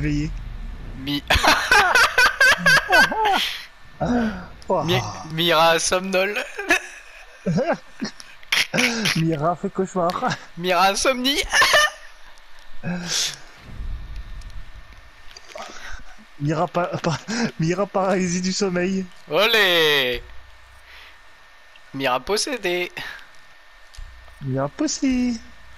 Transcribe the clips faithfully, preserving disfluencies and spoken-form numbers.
réveillé. Mi... Oh. Mi... Mira somnol. Mira fait cauchemar. Mira insomnie. Mira, pa pa Mira paralysie du sommeil. Olé. Mira possédé. Mira possédé.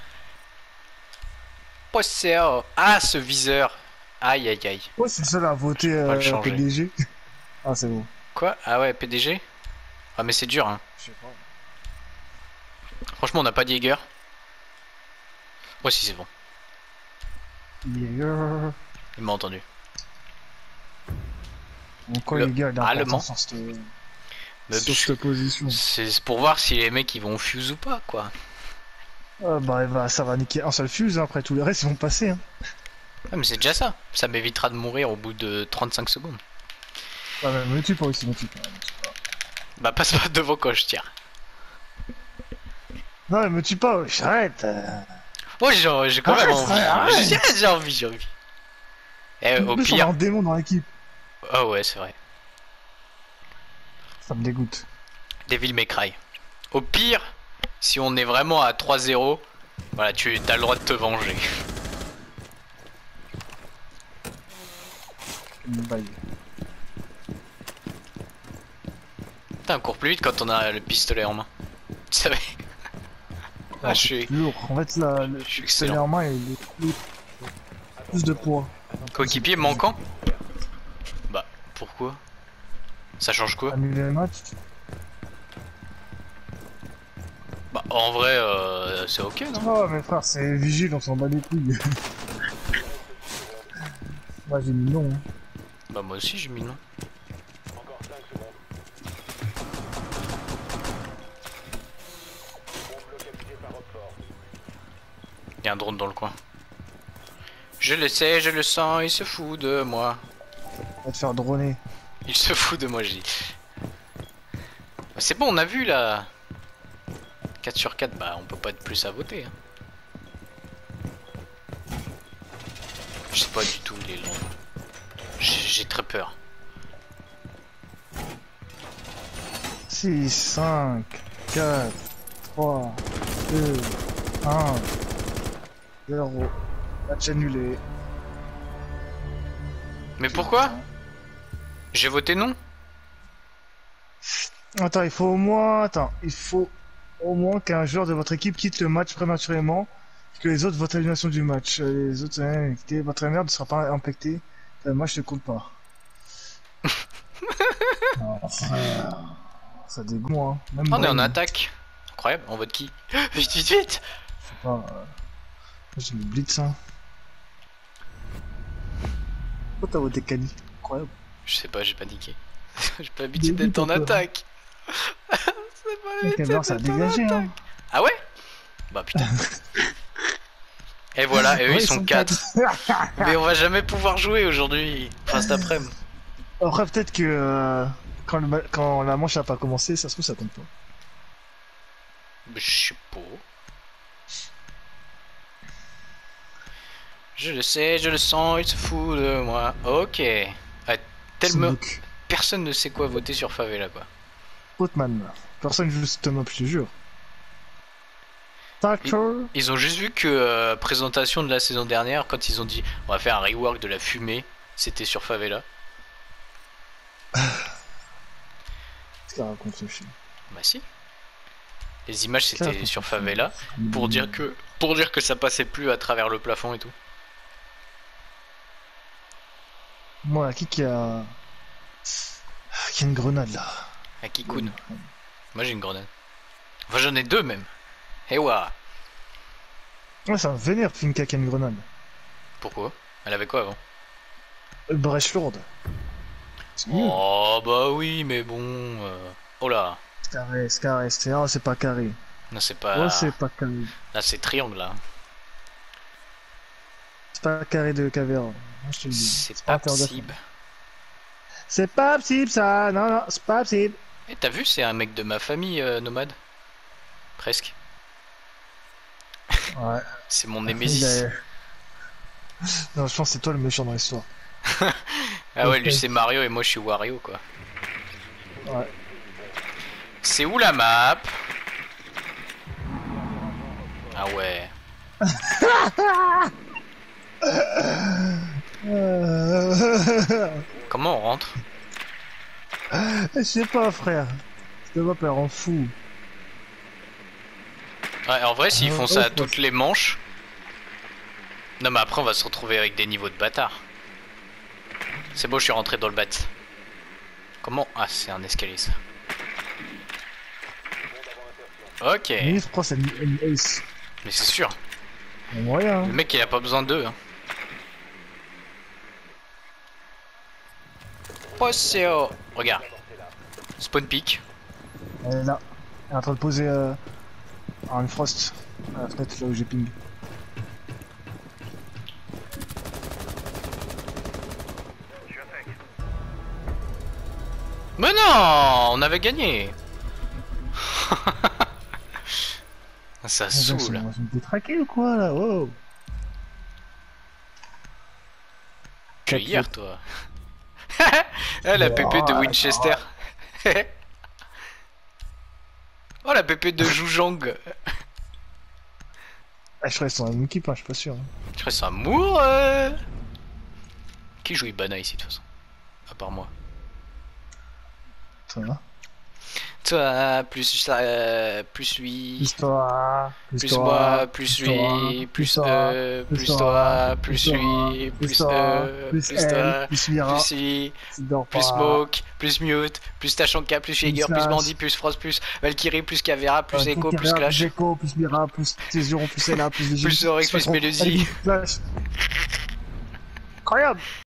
Posséo. Ah, ce viseur. Aïe aïe aïe. Oh, c'est ça, à voter Je vais pas le euh, changer. P D G. Ah, c'est bon. Quoi? Ah ouais, P D G? Ah mais c'est dur hein. Je sais pas. Franchement on n'a pas de Jäger. Ouais si c'est bon. Jäger. Il m'a entendu. Encore Le Jäger, il est allemand. important sur cette, Mais sur cette position. c'est pour voir si les mecs ils vont fuse ou pas quoi. Ah, bah, bah, ça va niquer un seul fuse, hein. Après tout le reste ils vont passer. Hein. Ah mais c'est déjà ça. Ça m'évitera de mourir au bout de trente-cinq secondes. Ah, mais me tue pas aussi, me tue pas. Bah passe pas devant quand je tire. Non, mais me tue pas, wesh, arrête. euh. Oh j'ai j'ai quand même Arrête, envie. frère, arrête. J'ai j'ai envie, j'ai envie. Eh, En au plus, on a pire. un démon dans l'équipe. Oh ouais c'est vrai. Ça me dégoûte. Devil May Cry. Au pire, si on est vraiment à trois zéro, voilà, tu as le droit de te venger. Bye. Putain, on court plus vite quand on a le pistolet en main. Tu savais? Ah, je suis, Lourd. En fait, là, le je suis pistolet excellent. en main, il est plus, plus de poids. Coéquipier manquant? Bah, pourquoi? Ça change quoi? Annuler le match. Bah, en vrai, euh, c'est ok, non? Oh, mais frère, c'est vigile, on s'en bat les couilles. Moi, j'ai mis non. Hein. Bah, moi aussi, j'ai mis non. Y'a un drone dans le coin. Je le sais, je le sens, il se fout de moi. On va te faire droner. Il se fout de moi, j'ai dit. Bah, c'est bon, on a vu là. quatre sur quatre, bah, on peut pas être plus à voter. Hein. Je sais pas du tout, il est long. J'ai très peur. six, cinq, quatre, trois, deux, un, zéro. Match annulé. Mais pourquoi? J'ai voté non? Attends, il faut au moins... Attends, il faut au moins qu'un joueur de votre équipe quitte le match prématurément, que les autres votent l'annulation du match. Euh, Les autres, euh, écoutez, votre entraîneur ne sera pas impacté. Le match ne compte pas. Oh, frère. Ça dégoûte, hein. Même On est en Brain. attaque. Incroyable, on vote qui? Vite, vite, vite! Je sais pas. Euh... J'ai mis Blitz, hein. Pourquoi t'as voté Kali? Incroyable. Je sais pas, j'ai paniqué. J'ai pas l'habitude d'être en attaque. C'est pas l'habitude Ça a d'être en dégagé, hein. attaque. Ah ouais? Bah putain. Et voilà, et eux Ouais, ils sont quatre. Mais on va jamais pouvoir jouer aujourd'hui. Enfin cet après-midi. Après, peut-être que euh, quand, le ma- quand la manche a pas commencé, ça se trouve, ça compte pas. Je sais pas. Je le sais, je le sens, il se fout de moi. Ok. Ah, tellement... Smoke. Personne ne sait quoi voter sur Favela quoi. Hotman. Personne joue ce map, je te jure. Thatcher. Ils ont juste vu que euh, présentation de la saison dernière, quand ils ont dit on va faire un rework de la fumée, c'était sur Favela. Qu'est-ce qu'il raconte ce chien? Bah si. Les images Ça, c'était sur Favela pour dire que pour dire que ça passait plus à travers le plafond et tout. Moi, qui qui a... Qui a une grenade, là? À Kikun. Moi j'ai une grenade. Enfin j'en ai deux même. Et ouah. Ouais, ça me vénère, Finka qui a une grenade. Pourquoi? Elle avait quoi avant? Euh, Brèche lourde. C'est nul. Oh bah oui mais bon. Euh... Oh là. C'est carré, c'est carré, c'est ah, c'est pas carré. Non c'est pas. Ouais, c'est pas carré. Là c'est triangle là. C'est pas carré de cavéra. Moi, je te le dis. C'est pas interdit. possible. C'est pas possible, ça. Non, non, c'est pas possible. Et t'as vu c'est un mec de ma famille euh, nomade. Presque. Ouais. C'est mon Il némésis. a- Non, je pense que c'est toi le méchant dans l'histoire. Ah ouais, lui c'est Mario et moi je suis Wario quoi. Ouais. C'est où la map? Ah ouais. Euh... Comment on rentre? Je sais pas, frère. Cette map, elle rend fou. Ouais, en vrai, s'ils Euh, font ça ouais, à toutes les manches... Non mais après on va se retrouver avec des niveaux de bâtard. C'est bon, je suis rentré dans le bat. Comment? Ah, c'est un escalier ça. Ok. Oui, je crois que c'est une ace. Mais c'est sûr. Bon, moyen. Le mec il a pas besoin d'eux. Hein. Poseo. Regarde. Spawn peak. Elle est là. Elle est en train de poser euh, un frost à la fenêtre là où j'ai ping. Mais non, on avait gagné. Ça saoule. Je me détraqué ou quoi là? Wow. Tu es hier toi. Ah, la pépé de Winchester. Oh la pépé de Joujang. Ah, je crois qu'ils sont dans une équipe, hein, je suis pas sûr. Hein. Je crois que c'est amour. Euh... Qui joue Ibana ici de toute façon? À part moi. Ça va. Toi, plus euh, plus lui. Plus toi, plus, Plus toi, moi, plus toi, lui, plus eux, plus toi, plus lui, plus eux, plus plus elle, toi, plus Mira, plus lui, tu dors plus pas. Smoke, plus Mute, plus Tachanka, plus Jaeger, plus Slash. Bandit, plus Frost, plus Valkyrie, plus Cavera, plus Euh, Echo, Kikera, plus Clash, plus Echo, plus Mira, plus Tézuron, plus Ella, plus Vigil. plus Oryx, plus Mélusie. Incroyable.